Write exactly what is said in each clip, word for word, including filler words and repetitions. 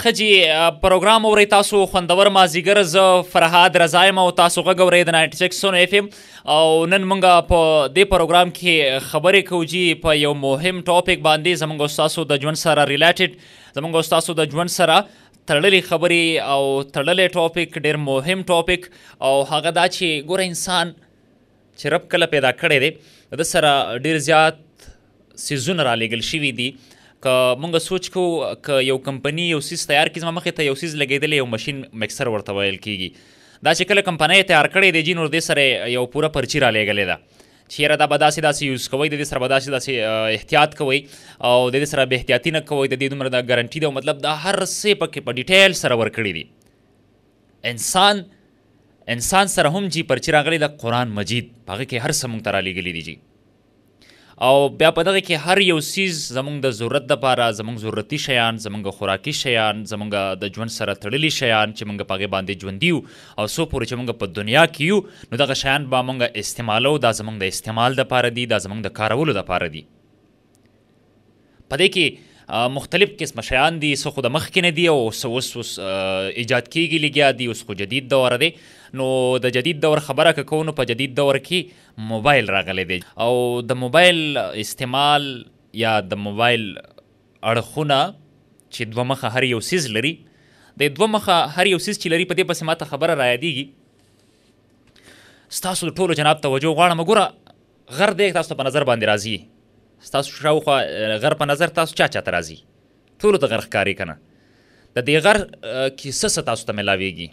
ښځې پروګرام اورئ تاسو خوندور مازدیګر زه فرهاد رضا یم او تاسو غږ اورئ د ناینټي سکس سون اف ام او نن موږ په دې پروګرام کې خبرې کوو جي په یو مهم ټاپک باندې زموږ او ستاسو د ژوند سره ریلیټډ زموږ او ستاسو د ژوند سره تړلې خبرې او تړلې ټاپک ډېر مهم ټاپک او هغه دا چې ګوره انسان چې رب کله پیدا کړی دی د سره ډېر زیات څیزونه رالیږل شوي دي که مونږ سوچ کوو که یو کمپني یو څیز تیار کړي زما مخې ته یو څیز لګېدلی یو مشین مکسر ورته ویل کېږي دا چې کله کمپنۍ تیار کړی دی جي نو دې سره یو پوره پرچي رالیږلې ده چې یاره دا به داسې داسې یوز کوئ د دې سره به داسې داسې احتیاط کوئ او د دې سره به احتیاطي نه کوئ د دې دومره د ګارنټي ده مطلب دا هر څه پکې په ډیټیل سره ورکړي دي انسان انسان سره هم جي پرچي راغلی د قرآن مجید په هغه کې هر څه مونږ ته رالیږلي دي جي او بیا په دغه کې هر یو څیز زموږ د ضرورت دپاره زموږ ضرورتي شیان زموږ خوراکي شیان زموږ د ژوند سره تړلي شیان چې موږ په هغې باندې ژوندي یو او څو پورې چې موږ په دنیا کې یو نو دغه شیان به موږ استعمالو دا زموږ د استعمال دپاره دي دا زموږ د کارولو دپاره دي په دې کې مختلف قسمه شیان دي څه خو د مخکې نه دي او څه اوس اوس ایجاد کېږي لګیا دي اوس خو جدید دور دی نو د جدید دور خبره که کوو نو په جدید دور کې موبایل راغلی دی او د موبایل استعمال یا د موبایل اړخونه چې دوه مخه هر یو څیز لري د دوه مخه هر یو څیز چې لري په دې پسې ماته خبره رایادېږي ستاسو د ټولو جناب توجه غواړم ګوره غر دی تاسو ته په نظر باندې راځي ستاسو شاوخوا غر په نظر تاسو چا چاته راځي ټولو ته غر ښکاري که نه د دې غر کې څه څه تاسو ته میلاویږي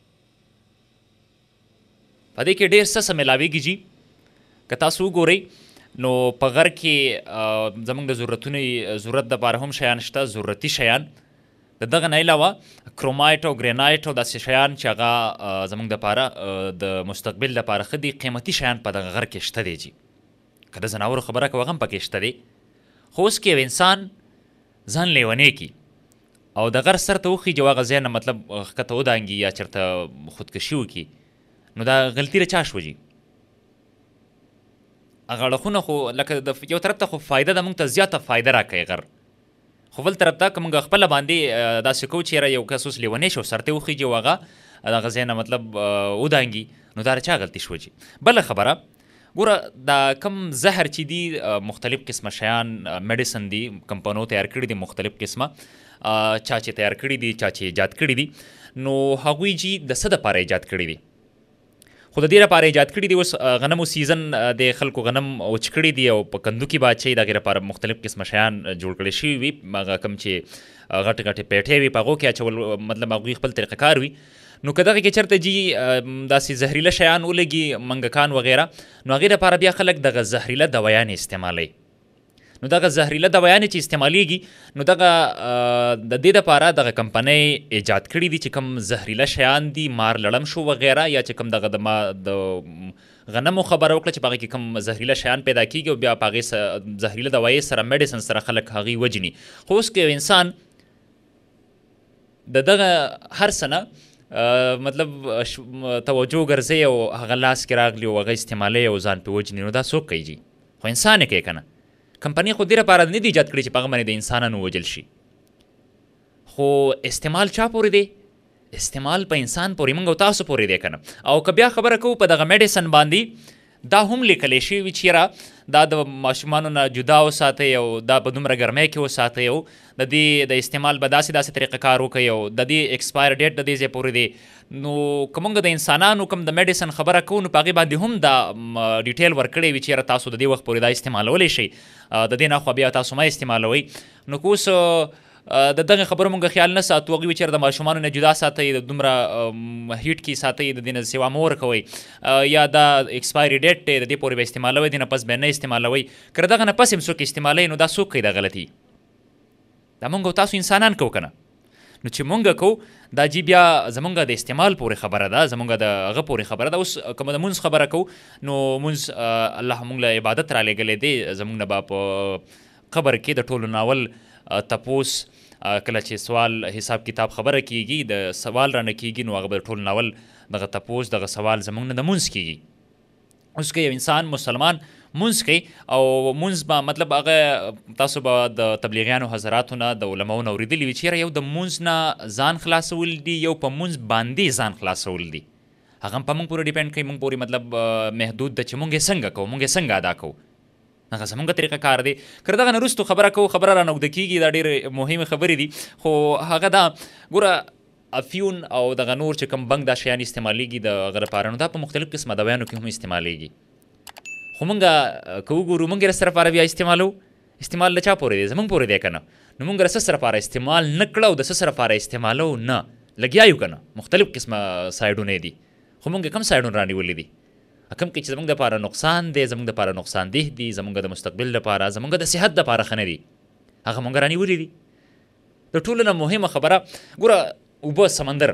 په دې کې ډېر څه څه میلاویږي جي که تاسو وګورئ نو په غر کې زموږ د ضرورتونو ضرورت دپاره هم شیان شته ضرورتي شیان د دغه نه علاوه کرومایټ او ګرینایټ او داسې شیان چې هغه زموږ دپاره د مستقبل دپاره ښه دي قیمتي شیان په دغه غر کې شته دی جي که د ځناورو خبره کوو هغه هم پکې شته دی خو اوس کې یو انسان ځان لیونی کي او د غر سر ته وخیږي او هغه ځای نه مطلب ښکته ودانګي یا چېرته خودکشي وکړي نو دا غلطي له چا شوه جي هغه اړخونه خو لکه د یو طرف ته خو فایده ده موږ ته زیاته فایده راکوي غر خو بل طرف ته که موږ خپله باندې داسې کوو چې یاره یو کس اوس لیونی شو سر ته وخیږي او هغه د هغه ځای نه مطلب ودانګي نو دا چا غلطي شوه جي بله خبره ګوره دا کم زهر چې دي مختلف قسمه شیان میډیسن دي کمپنو تیار کړي دي مختلف قسمه چا چې تیار کړي دي چا چې ایجاد کړي دي نو هغوی جي د څه دپاره ایجاد کړي دي خو د دې لپاره ایجاد کړي دي اوس غنمو سیزن د خلکو غنم وچ کړي دي او په کندو کې به اچوي د هغې لپاره مختلف قسمه شیان جوړ کړي شوي وي هغه کوم چې غټې غټې پیټې وي په هغو کې اچول مطلب هغوی خپل طریقه کار وي نو که دغه کې چېرته جي داسې زهریله شیان ولګي منګکان وغیره نو هغې لپاره بیا خلک دغه زهریله دوایانې استعمالوي نو دغه زهریله دوایانې چې استعمالیږي نو دغه د دې دپاره دغه کمپنۍ ایجاد کړي دي چې کوم زهریله شیان دي مار لړم شو وغیره یا چې کوم دغه د ما د غنمو خبره وکړه چې په هغې کې کوم زهریله شیان پیدا کېږي او بیا په هغې زهریله دوایې سره میډیسن سره خلک هغې وجني خو اوس که یو انسان د دغه هر څه نه مطلب توجه ګرځوي او هغه لاس کې راغلي او هغه استعمالوي او ځان پې وجني نو دا څوک کوي جي خو انسان یې کوي که نه کمپنۍ خو دې لپاره نه دي ایجاد کړي چې په هغه باندې د انسانانو وجل شي خو استعمال چا پورې دی استعمال په انسان پورې موږ او تاسو پورې دی که نه او که بیا خبره کوو په دغه میډیسن باندې دا هم لیکلی شوي وي چې یاره دا د ماشومانو نه جدا وساتئ او دا په دومره ګرمۍ کې وساتئ او د دې د استعمال به داسې داسې طریقه کار وکړئ او د دې ایکسپایر ډیټ د دې ځای پورې دی نو که موږ د انسانانو کوم د میډیسن خبره کوو نو په هغې باندې هم دا ډیټیل ورکړی وي چې یاره تاسو د دې وخت پورې دا استعمالولی شئ د دې نه خوا بیا تاسو مه استعمالوئ نو که اوس د دغه خبرو مونږ خیال نه ساتو هغوی وي چېرې د ماشومانو نه جدا ساتئ د دومره هیټ کې ساتئ د دې نه سیوا مه ورکوئ یا دا ایکسپایري ډیټ دی د دې پورې به استعمالوئ دې نه پس بیا نه استعمالوئ که د دغه نه پس هم څوک استعمالوي نو دا څوک کوي دا غلطي دا مونږ او تاسو انسانان کوو که نه نو چې مونږ کوو دا جي بیا زمونږ د استعمال پورې خبره ده زمونږ د هغه پورې خبره ده اوس که د مونځ خبره کوو نو مونځ الله مونږ له عبادت رالیږلی دی زمونږ نه به په قبر کې د ټولو ناول تپوس کله چې سوال حساب کتاب خبره کیږي د سوال رانه کیږي نو هغه به ټول ناول دغه تپوس دغه سوال زمونږ نه د مونځ کیږي اوس که یو انسان مسلمان مونځ کوي او مونځ به مطلب هغه تاسو به د تبلیغیانو حضراتو نه د علماو نه اورېدلي وي چې یاره یو د مونځ نه ځان خلاصول دي یو په مونځ باندې ځان خلاصول دي هغه هم په موږ پورې ډیپینډ کوي موږ پورې مطلب محدود ده چې موږ یې څنګه کوو موږ یې څنګه ادا کوو هغه زموږ طریقه کار دی که دغه نه وروستو خبره کوو خبره را نږده کېږي دا ډېرې مهمې خبرې دي خو هغه دا ګوره افیون او دغه نور چې کوم بنګ دا شیان استعمالیږي د هغه لپاره نو دا په مختلف قسمه دویانو کې هم استعمالیږي خو موږ که وګورو موږ یې له څه لپاره بیا استعمالو استعمال له چا پورې دی زموږ پورې دی که نه نو موږ له څه لپاره استعمال نه کړه او د څه لپاره استعمالو نه لګیا یو که نه مختلف قسمه سایډونه دي خو موږ یې کوم سایډونه رانیولي دي کوم کې چې زموږ دپاره نقصان دی زموږ دپاره نقصان ده دي زموږ د مستقبل دپاره زموږ د صحت دپاره ښه نه دي هغه موږ رانیولي دي د ټولو نه مهمه خبره ګوره اوبه سمندر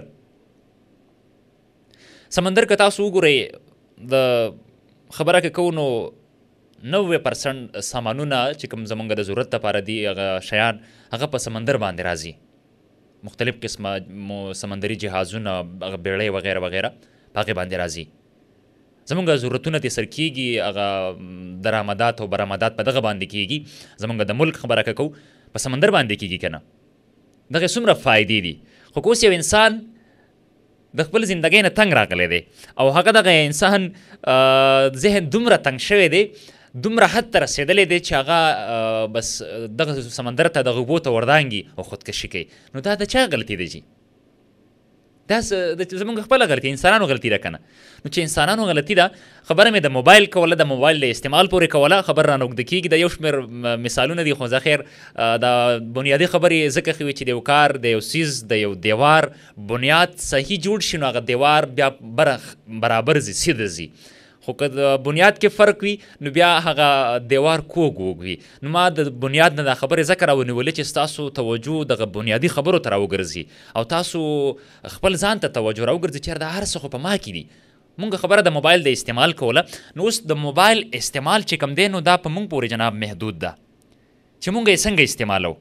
سمندر که تاسو وګورئ د خبره که کوو نو نوي پرسنټ سامانونه چې کوم زموږ د ضرورت دپاره دي هغه شیان هغه په سمندر باندې راځي مختلف قسمه سمندري جهازونه هغه بیړۍ وغیره وغیره په هغې باندې راځي زموږ ضرورتونه دې سر کېږي هغه درآمدات او برآمدات په دغه باندې کېږي زموږ د ملک خبره که کوو په سمندر باندې کېږي که نه دغه څومره فایدې دي خو که اوس یو انسان د خپل زندګۍ نه تنګ راغلی دی او هغه دغه انسان ذهن دومره تنګ شوی دی دومره حد ته رسېدلی دی چې هغه بس دغه سمندر ته دغه اوبو ته وردانګي او خودکشي کوي نو دا د چا غلطي دی جي دا زموږ خپله غلطي انسانانو غلطي ده که نه نو چې انسانانو غلطي ده خبره مې د موبایل کوله د موبایل د استعمال پورې کوله خبر را نږدې کېږي د یو شمېر مثالونه دي خو زه خیر دا بنیادي خبرې ځکه ښې وي چې د یو کار د یو څیز د یو دیوار بنیاد صحیح جوړ شي نو هغه دیوار بیا برابر ځي سیده ځي خو که د بنیاد کې فرق وي نو بیا هغه دیوار کوږ وږ وي نو ما د بنیاد نه دا خبرې ځکه راونیولې چې ستاسو توجه دغه بنیادي خبرو ته راوګرځي او تاسو خپل ځان ته توجه راوګرځي چې دا هر څه خو په ما کې دي مونږ خبره د موبایل د استعمال کوله نو اوس د موبایل استعمال چې کوم دی نو دا په مونږ پورې جناب محدود ده چې مونږ یې څنګه استعمالو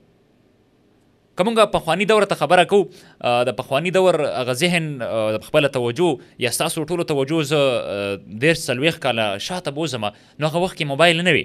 که مونږ پخواني دور ته خبره کوو د پخواني دور هغه ذهن خپله توجه یا ستاسو ټولو توجه زه دېرش څلوېښت کاله شاته بوځم نو هغه وخت کې موبایل نه وي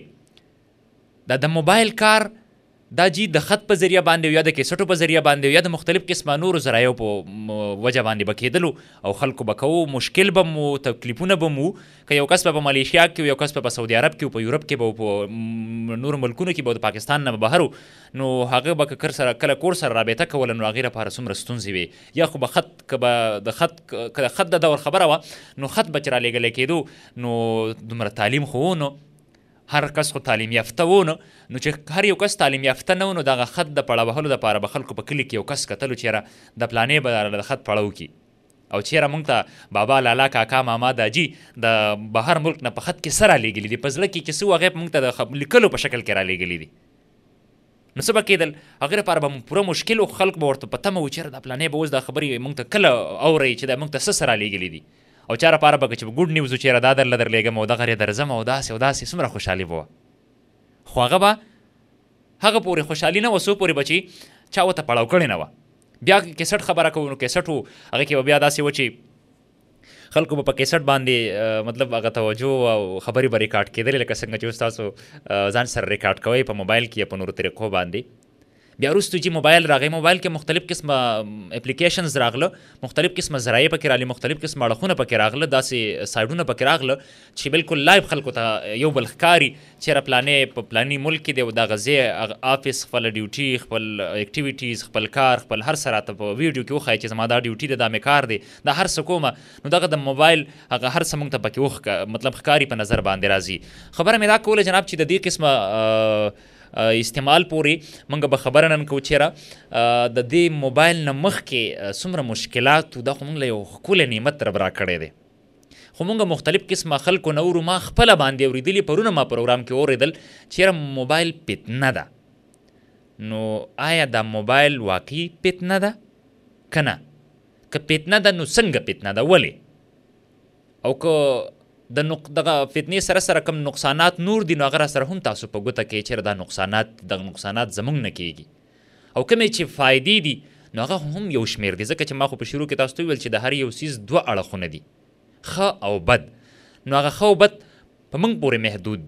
دا د موبایل کار دا جی د خط په ذریعه باندې یا د کیسټو په ذریعه باندې یا د مختلف قسمه نورو ذرایعو په وجه باندې به کېدلو او خلکو به کوو مشکل به مو تکلیفونه به مو که یو کس به په ملیشیا کې یو کس به په سعودي عرب کې په یورپ کې به په نورو ملکونو کې به د پاکستان نه بهر نو هغه به که سره کله کور سره رابطه کوله نو هغې لپاره څومره ستونزې وي یا خو به خط که به د خط که د خط د دور خبره وه نو خط به چې رالیږلی کېدو نو دومره تعلیم خو نو هر کس خو تعلیم یافته و نو نو چې هر یو کس تعلیم یافته نه و نو دغه خط د پړه وهلو دپاره به خلکو په کلي کې یو کس کتلو چې یاره د پلانې به د خط پړه وکړي او چې یاره موږ ته بابا لالا کاکا ماما داجي د بهر ملک نه په خط کې څه رالیږلي دي په زړه کې چې څه و هغې موږ ته د لیکلو په شکل کې رالیږلي دي نو څه به کېدل هغې لپاره به پوره مشکل و خلک به ورته په تمه و چې یاره دا پلانې به اوس دا خبرې موږ ته کله اورئ چې دا موږ ته څه څه رالیږلي دي او چا لپاره به که چې ګوډ نیوز و چې یاره دا درله درلېږم او دغه یې درځم او داسې او داسې څومره خوشحالي به وه خو هغه به هغه پورې خوشحالي نه وه څو پورې به چې چا ورته پړاو کړې نه وه بیا کیسټ خبره کوو نو کیسټ و هغې کې به بیا داسې و چې خلکو به په کیسټ باندې مطلب هغه توجه او خبرې به ریکارډ کېدلې لکه څنګه چې اوس تاسو ځان سره ریکارډ کوئ په موبایل کې یا په نورو طریقو باندې بیا وروستو چې موبایل راغی موبایل کې مختلف قسمه اپلیکیشنز راغله مختلف قسمه ذرایع پکې راغلي مختلف قسمه اړخونه پکې راغله داسې سایډونه پکې راغله چې بالکل لایو خلکو ته یو بل ښکاري چېرې پلانې په پلاني ملک کې دی او د غزې آفس خپله ډیوټي خپل اکټیویټیز خپل کار خپل هر څه راته په ویډیو کې وښایي چې زما دا ډیوټي ده دا مې کار دی دا هر څه کومه نو دغه د موبایل هغه هر څه موږ ته پکې وښکه مطلب ښکاري په نظر باندې راځي خبره مې دا کوله جناب چې د دې قسمه استعمال پورې موږ به خبره نن کوو چېرې د دې موبایل نه مخکې څومره مشکلات دا خو موږ له یو ښکلی نعمت رب را کړی دی خو موږ مختلف قسمه خلکو نه اورو ما خپله باندې اورېدلي پرونه ما پروګرام کې اورېدل چېرې موبایل فتنه ده نو آیا دا موبایل واقعي فتنه ده که نه که فتنه ده نو څنګه فتنه ده ولې او که د دغه فتنې سره سره کوم نقصانات نور دي نو هغه را سره هم تاسو په ګوته کې چېرې دا نقصانات دغه نقصانات زموږ نه کېږي او کومې چې فایدې دي نو هغه هم یو شمېر دي ځکه چې ما خو په شروع کې تاسو ته وویل چې د هر یو څیز دوه اړخونه دي ښه او بد نو هغه ښه او بد په موږ پورې محدود دي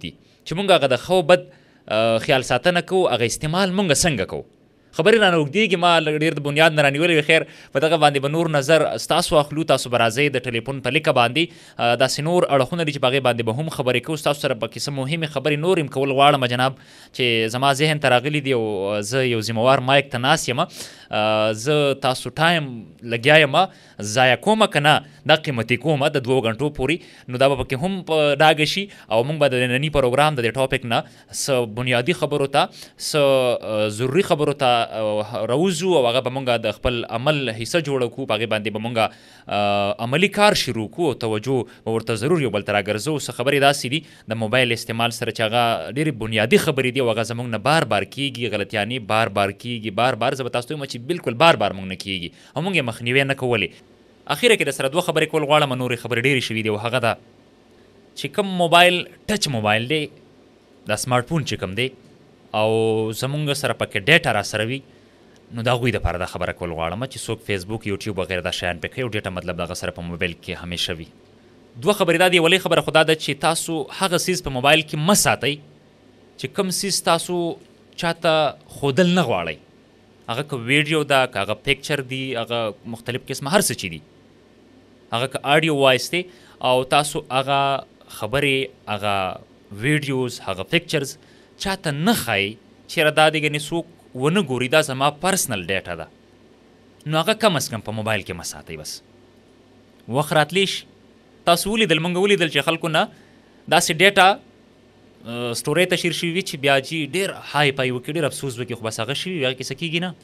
چې مونږ هغه د ښه او بد خیال ساتنه کوو، هغه استعمال مونږ څنګه کوو. خبرې رانه اوږدېږي، ما لږ ډېر د بنیاد نه رانیولې وي. خیر په دغه باندې به نور نظر ستاسو اخلو. تاسو به راځئ د ټلیفون په لیکه باندې، داسې نور اړخونه دي چې په هغې باندې به هم خبرې کوو. ستاسو سره پکې څه مهمې خبرې نور هم کول غواړم جناب، چې زما ذهن ته راغلي دي او زه یو ذمهوار مایک ته ناست یم. زه تاسو ټایم لګیا یم ضایع کومه که نه، دا قیمتي کومه د دوو غنټو پورې، نو دا به پکې هم په ډاګه شي او موږ به د ننني پروګرام د دې ټاپک نه څه بنیادي خبرو ته، څه ضروري خبرو ته راوځو او هغه به مونږ د خپل عمل حصه جوړه کړو. په هغې باندې به مونږ عملي کار شروع کړو او توجه به ورته ضرور یو بل ته راګرځو. څه خبرې داسې دي د موبایل استعمال سره چې هغه ډېرې بنیادي خبرې دي او هغه زموږ نه بار بار کېږي، غلطیانې بار بار کېږي، بار بار زه به تاسو ته وایم چې بالکل بار بار مونږ نه کېږي او مونږ یې مخنیوی نه کولې. اخیره کې د سره دوه خبرې کول غواړم، نورې خبرې ډېرې شوي دي او هغه ده چې کوم موبایل ټچ موبایل دی، دا سمارټ فون چې کوم دی او زمونږ سره پکې ډیټا را سره وي، نو د هغوی دپاره دا خبره کول غواړم چې څوک فیسبوک، یوټیوب وغیره دا شیان پې کوي او ډیټا مطلب دغه سره په موبایل کې همیشه وي. دوه خبرې دا دي. اولۍ خبره خو دا ده چې تاسو هغه څیز په موبایل کې مه ساتئ چې کوم څیز تاسو چاته ښودل نه غواړئ. هغه که ویډیو ده، که هغه پیکچر دی، هغه مختلف قسمه هر څه چې دي، هغه که آډیو وایس دی او تاسو هغه خبرې، هغه ویډیوز، هغه پیکچرز چاته نه ښایي، چېرې دا دی ګنې څوک ونه ګوري، دا زما پرسنل ډیټا ده، نو هغه کم از کم په موبایل کې مه ساتئ. بس وخت راتلی شي تاسو ولیدل، موږ ولیدل چې خلکو نه داسې ډیټا سټورۍ ته شیر شوي وي چې بیا جي ډېر های پای وکړي، ډېر افسوس وکړي، خو بس هغه شوي وي، هغه کې څه کېږي نه.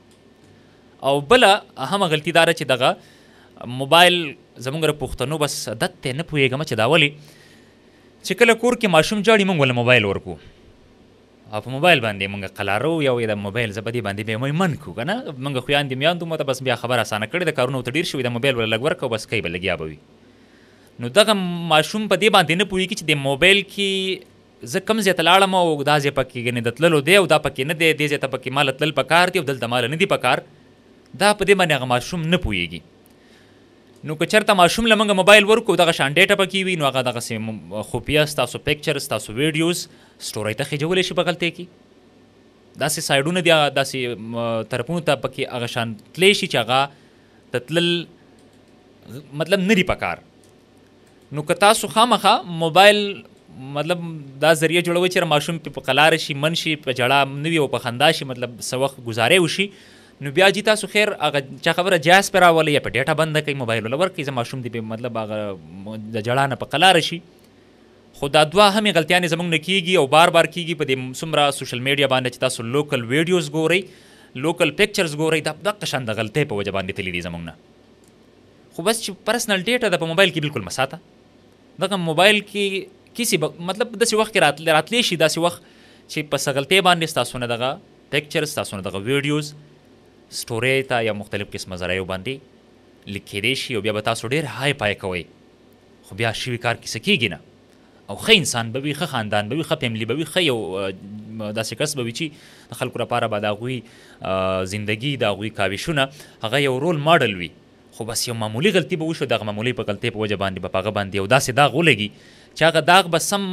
او بله اهمه غلطي دا ده چې دغه موبایل زموږ د پښتنو بس عادت دی، نه پوهېږم چې دا ولې چې کله کور کې ماشوم جاړي موږ ولې موبایل ورکو او په موبایل باندې موږ قلارو یا د موبایل زه په دې باندې بیا موږ من کړو که نه. موږ خویندې میاندو مو ته بس بیا خبره اسانه کړې ده، کارونه ورته ډېر شوي، د موبایل ورله لږ ورکړه بس کوي به لګیا به وي. نو دغه ماشوم په دې باندې نه پوهېږي چې د موبایل کې زه کوم ځای ته لاړم او دا ځای پکې ګنې د تللو دی او دا پکې نه دی، دې ځای ته پکې ماله تلل پکار دي او دلته ماله نه دي پکار، دا په دې باندې هغه ماشوم نه پوهېږي. نو که چېرته ماشوم له موږ موبایل ورکړو دغه شان ډیټا پکې وي، نو هغه دغسې خفیه ستاسو پیکچر، ستاسو ویډیوز سټورۍ ته خېجولی شي په غلطۍ کې. داسې سایډونه دي، داسې طرفونو ته پکې هغه شان تللی شي چې هغه ته تلل مطلب نه دي پکار. نو که تاسو خامخا موبایل مطلب دا ذریعه جوړوئ چې ماشوم پې په قلاره شي، من شي، په ژړا نه وي او په خندا شي، مطلب څه وخت ګزارې وشي، نو بیا جي تاسو خیر هغه چا خبره جایز پې راولئ یا په ډیټا بنده کوئ، موبایل وله ورکړئ، زه ماشوم دې مطلب هغه د ژړا نه په قلاره شي. خو دا دوه همې غلطیانې زموږ نه کېږي او بار بار کېږي په دې څومره سوشل میډیا باندې چې تاسو لوکل ویډیوز ګورئ، لوکل پیکچرز ګورئ، دا دغه شان د غلطۍ په وجه باندې تللي دي زموږ نه. خو بس چې پرسنل ډیټا ده په موبایل کې بالکل مه ساته. دغه موبایل کې کسی مطلب داسې وخت کې راتلی شي، داسې وخت چې په څه غلطۍ باندې ستاسو نه دغه پیکچر، ستاسو نه دغه ویډیوز سټورۍ ته یا مختلف قسمه ذرایعو باندې لیک کېدی شي او بیا به تاسو ډېر های پای کوئ، خو بیا شوي کار کې څه کېږي نه. او ښه انسان به وي، ښه خاندان به وي، ښه فیملي به وي، ښه یو داسې کس به وي چې د خلکو لپاره به د هغوی زندګي، د هغوی کاوشونه هغه یو رول ماډل وي. خو بس یو معمولي غلطي به وشو، دغه معمولي په غلطۍ په وجه باندې به په هغه باندې یو داسې داغ ولګي چې هغه داغ به سم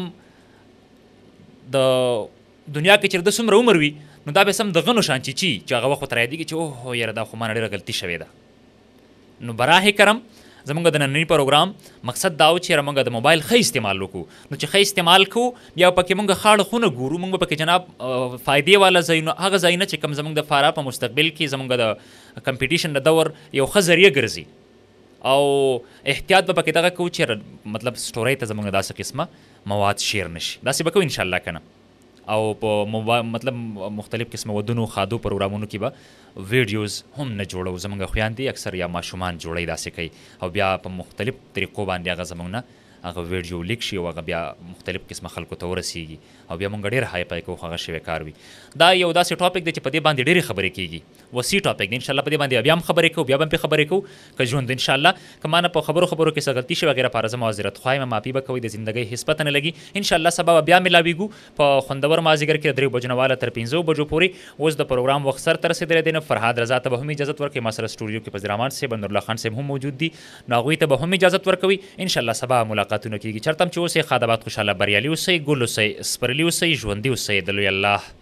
د دنیا کې چې د څومره عمر وي نو دا به سم د غنو شان چیچي چې هغه وخت ورته یادېږي چې اوه یاره دا خو مانه ډېره غلطي شوې ده. نو براه کرم زمونږ د ننني پروګرام مقصد دا و چې یاره موږ د موبایل ښه استعمال وکړو. نو چې ښه استعمال کوو بیا پکې موږ خاړه خونه ګورو، موږ به پکې جناب فایدې والا ځایونه، هغه ځایونه چې کوم زموږ دپاره په مستقبل کې زموږ د کمپیټیشن د دور یو ښه ذریعه ګرځي. او احتیاط به پکې دغه کوو چې مطلب سټورۍ ته زموږ داسې قسمه مواد شیر نشي. داسې به کوو انشاءالله که نه. او په موبایل مطلب مختلف قسمه ودونو خادو پروګرامونو کې به ویډیوز هم نه جوړو. زموږ خویندې اکثر یا ماشومان جوړوي داسې کوي او بیا په مختلف طریقو باندې هغه زموږ نه هغه ویډیو لیک شي او هغه بیا مختلف قسمه خلکو ته ورسیږي او بیا موږ ډېر های پای کوو، هغه شوی کار وي. دا یو داسې ټاپک دی چې په دې باندې ډېرې خبرې کېږي، وسیع ټاپک دی. انشاءالله په دې باندې بیا هم خبرې کوو، بیا به هم پرې خبرې کوو که ژوند انشاءالله. که ما نه په خبرو خبرو کې څه غلطي شوې وغیره پاره زه معذرت خوایم، معافي به کوئ، د زندګۍ هېڅ پته نه لګي. انشاءالله سبا به بیا ملاویږو په خوندور مازدیګر کې د درېو بجو نه واله تر پنځو بجو پورې. اوس د پروګرام وخت سر ته رسېدلی دی، نو فرهاد رضا ته به هم اجازت ورکوي، ما سره سټوډیو کې فضل رحمان صاحب، نورالله خان صاحب هم موجود دي، نو هغوی ته به هم اجازت ورکوي. انشاءالله سبا ملاقات ملاقاتونه کیږي. چېرته هم چې اوسئ ښه د باد خوشحاله بریالي اوسئ ګل اوسئ سپرلي اوسئ ژوندي اوسئ د لوی الله